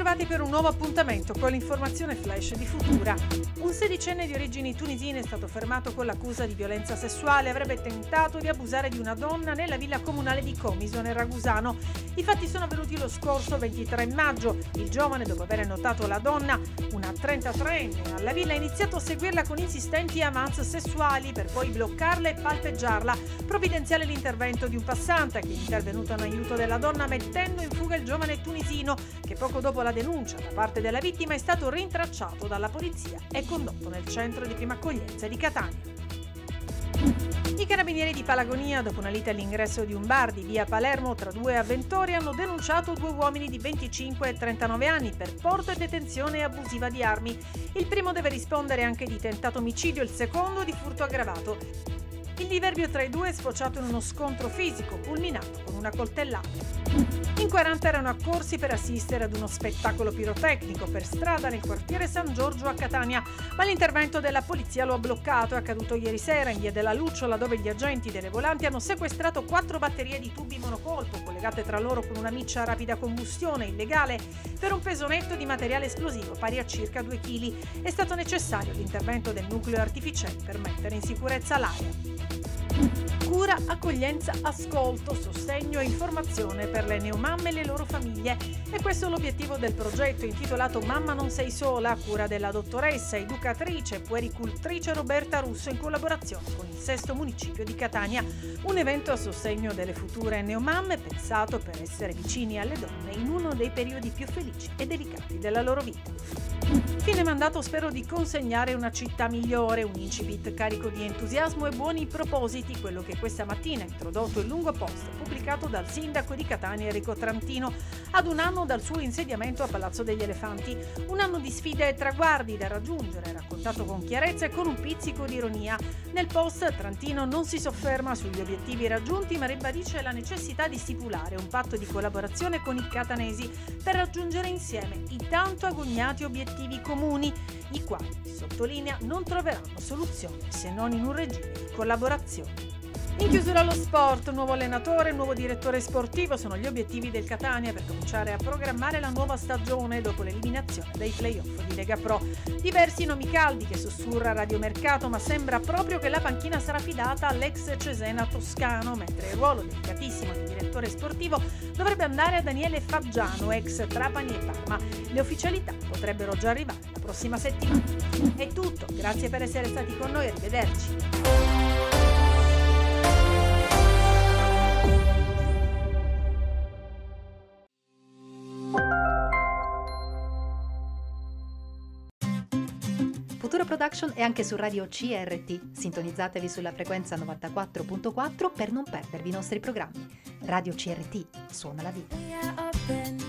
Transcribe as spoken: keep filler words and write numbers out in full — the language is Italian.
ritrovati per un nuovo appuntamento con l'informazione flash di Futura. Un sedicenne di origini tunisine è stato fermato con l'accusa di violenza sessuale. Avrebbe tentato di abusare di una donna nella villa comunale di Comiso, nel Ragusano. I fatti sono avvenuti lo scorso ventitré maggio. Il giovane, dopo aver notato la donna, una trentatreenne, alla villa, ha iniziato a seguirla con insistenti avanzi sessuali per poi bloccarla e palpeggiarla. Provvidenziale l'intervento di un passante che è intervenuto in aiuto della donna, mettendo in fuga il giovane tunisino, che poco dopo la denuncia da parte della vittima è stato rintracciato dalla polizia e condotto nel centro di prima accoglienza di Catania. I carabinieri di Palagonia, dopo una lite all'ingresso di un bar di via Palermo tra due avventori, hanno denunciato due uomini di venticinque e trentanove anni per porto e detenzione abusiva di armi. Il primo deve rispondere anche di tentato omicidio, il secondo di furto aggravato. Il diverbio tra i due è sfociato in uno scontro fisico, culminato con una coltellata. In quaranta erano accorsi per assistere ad uno spettacolo pirotecnico per strada nel quartiere San Giorgio a Catania, ma l'intervento della polizia lo ha bloccato. È accaduto ieri sera in via della Lucciola, dove gli agenti delle volanti hanno sequestrato quattro batterie di tubi monocolpo collegate tra loro con una miccia a rapida combustione illegale per un peso netto di materiale esplosivo pari a circa due chili. È stato necessario l'intervento del nucleo artificiale per mettere in sicurezza l'area. Cura, accoglienza, ascolto, sostegno e informazione per le neomamme e le loro famiglie. E questo è l'obiettivo del progetto intitolato Mamma non sei sola, a cura della dottoressa, educatrice e puericultrice Roberta Russo, in collaborazione con il sesto municipio di Catania. Un evento a sostegno delle future neomamme pensato per essere vicini alle donne in uno dei periodi più felici e delicati della loro vita. Fine mandato, spero di consegnare una città migliore, un incipit carico di entusiasmo e buoni propositi, quello che questa mattina ha introdotto il lungo post pubblicato dal sindaco di Catania Enrico Trantino ad un anno dal suo insediamento a Palazzo degli Elefanti. Un anno di sfide e traguardi da raggiungere, raccontato con chiarezza e con un pizzico di ironia. Nel post Trantino non si sofferma sugli obiettivi raggiunti, ma ribadisce la necessità di stipulare un patto di collaborazione con i catanesi per raggiungere insieme i tanto agognati obiettivi comuni, i quali, sottolinea, non troveranno soluzione se non in un regime di collaborazione. In chiusura allo sport, nuovo allenatore, nuovo direttore sportivo sono gli obiettivi del Catania per cominciare a programmare la nuova stagione dopo l'eliminazione dai play-off di Lega Pro. Diversi nomi caldi che sussurra Radio Mercato, ma sembra proprio che la panchina sarà affidata all'ex Cesena toscano, mentre il ruolo delicatissimo di direttore sportivo dovrebbe andare a Daniele Faggiano, ex Trapani e Parma. Le ufficialità potrebbero già arrivare la prossima settimana. È tutto, grazie per essere stati con noi, arrivederci. Futura Production è anche su Radio C R T. Sintonizzatevi sulla frequenza novantaquattro virgola quattro per non perdervi i nostri programmi. Radio C R T suona la vita.